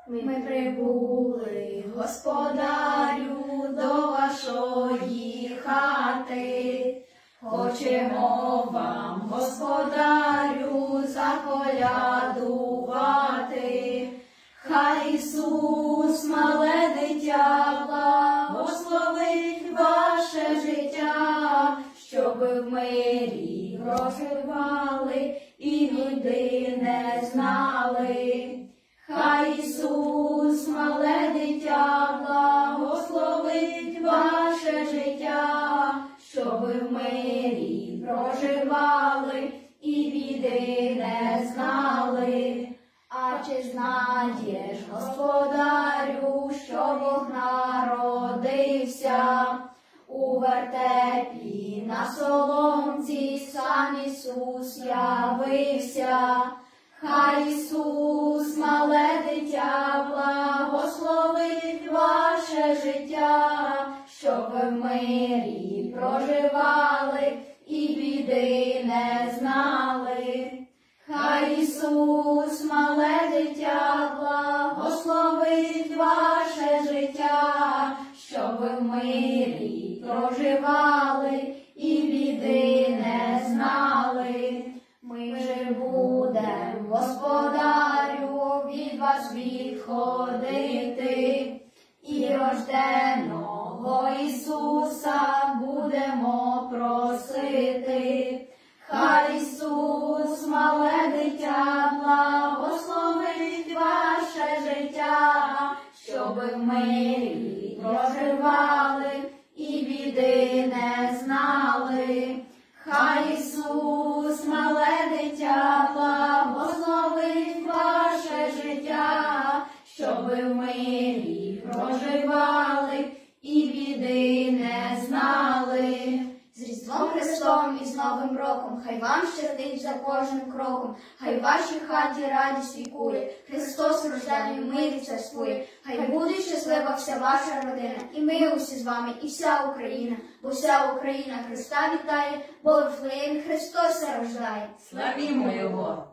Ми прибули, господарю, до вашої хати. Хочемо вам, господарю, заколядувати. Хай Ісус, мале дитя, благословить ваше життя, щоб в мирі проживали і біди не знали. Хай Ісус, мале дитя, благословить ваше життя, щоб в мирі проживали і біди не знали. А чи знаєш, господарю, що Бог народився? У вертепі на соломці сам Ісус явився. Хай Ісус, мале дитя, благословить ваше життя, щоб ви в мирі проживали і біди не знали. Хай Ісус, мале дитя, благословить ваше життя, щоб ви в мирі проживали і біди не знали. Ми вже будем, господарю, від вас відходити, і рожденого Ісуса будемо просити. Хай Ісус, мале дитя, благословить ваше життя, щоб ви в мирі проживали і біди не знали. Хай Ісус, мале дитя, благословить ваше життя, щоб ви в мирі проживали і біди не знали. З Різдвом Христом і з Новим роком, хай вам щастить за кожним кроком, хай в вашій хаті радість вікує, Христос рождений в мирі царствує, хай буде щаслива вся ваша родина, і ми усі з вами, і вся Україна, бо вся Україна Христа вітає, бо в Вифлеємі Христос рождає. Славімо Його!